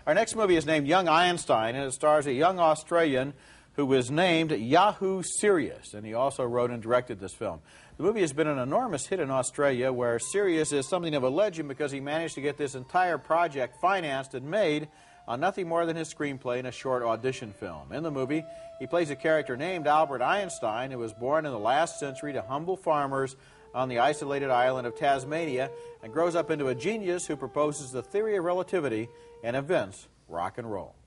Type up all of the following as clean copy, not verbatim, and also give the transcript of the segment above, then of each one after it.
Our next movie is named Young Einstein, and it stars a young Australian who was named Yahoo Serious, and he also wrote and directed this film. The movie has been an enormous hit in Australia, where Serious is something of a legend because he managed to get this entire project financed and made on nothing more than his screenplay and a short audition film. In the movie, he plays a character named Albert Einstein, who was born in the last century to humble farmers on the isolated island of Tasmania and grows up into a genius who proposes the theory of relativity and invents rock and roll.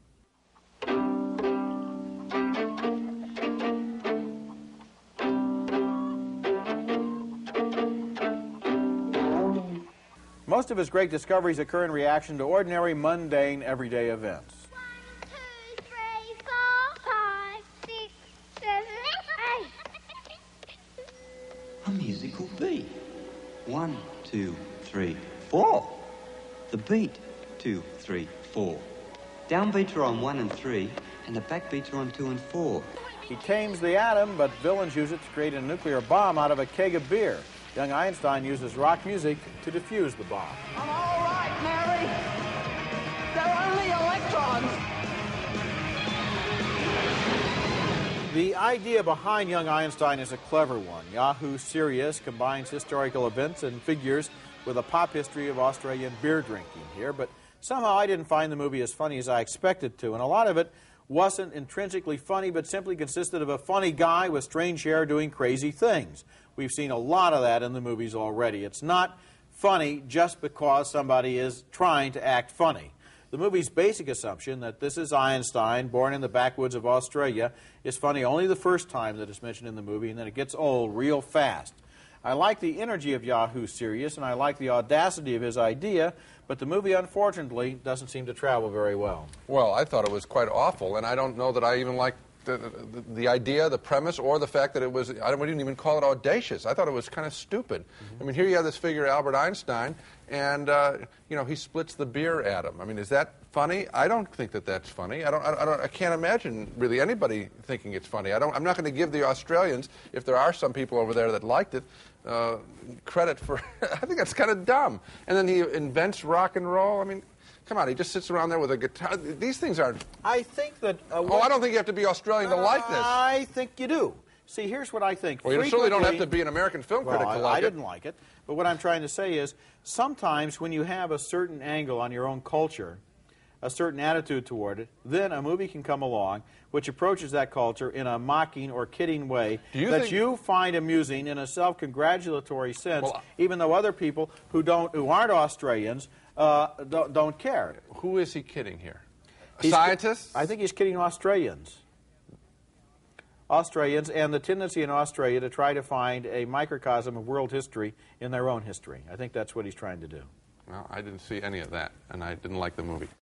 Most of his great discoveries occur in reaction to ordinary, mundane, everyday events. 1, 2, 3, 4, 5, 6, 7, 8. A musical beat. 1, 2, 3, 4. The beat. 2, 3, 4. Downbeats are on 1 and 3, and the backbeats are on 2 and 4. He tames the atom, but villains use it to create a nuclear bomb out of a keg of beer. Young Einstein uses rock music to defuse the bomb. I'm all right, Mary. They're only electrons. The idea behind Young Einstein is a clever one. Yahoo Serious combines historical events and figures with a pop history of Australian beer drinking here, but somehow I didn't find the movie as funny as I expected to, and a lot of it wasn't intrinsically funny, but simply consisted of a funny guy with strange hair doing crazy things. We've seen a lot of that in the movies already. It's not funny just because somebody is trying to act funny. The movie's basic assumption that this is Einstein, born in the backwoods of Australia, is funny only the first time that it's mentioned in the movie, and then it gets old real fast. I like the energy of Yahoo Serious, and I like the audacity of his idea, but the movie, unfortunately, doesn't seem to travel very well. Well, I thought it was quite awful, and I don't know that I even liked the idea, the premise, or the fact that it was, I wouldn't even call it audacious. I thought it was kind of stupid. I mean, here you have this figure, Albert Einstein, and, you know, he splits the beer atom. I mean, is that funny? I don't think that that's funny. I can't imagine really anybody thinking it's funny. I'm not going to give the Australians, if there are some people over there that liked it, credit for, I think that's kind of dumb. And then he invents rock and roll. I mean, come on, he just sits around there with a guitar. These things aren't... I think that... I don't think you have to be Australian to like this. I think you do. See, here's what I think. Well, you certainly don't have to be an American film critic to like it. I didn't like it. But what I'm trying to say is, sometimes when you have a certain angle on your own culture, a certain attitude toward it, then a movie can come along which approaches that culture in a mocking or kidding way that you find amusing in a self-congratulatory sense, even though other people who aren't Australians don't care. Who is he kidding here? Scientists? I think he's kidding Australians. Australians, and the tendency in Australia to try to find a microcosm of world history in their own history. I think that's what he's trying to do. Well, I didn't see any of that, and I didn't like the movie.